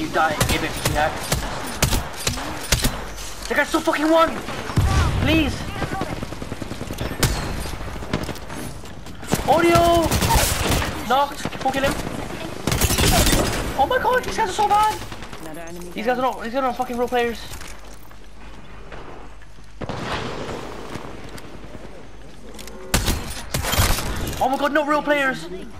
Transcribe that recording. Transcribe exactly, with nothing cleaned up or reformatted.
Please die. Give it to that. The guy's so fucking won! Please! Audio! Knocked! Don't kill him! Oh my god, these guys are so bad! These guys are not, these guys are not fucking real players. Oh my god, no real players!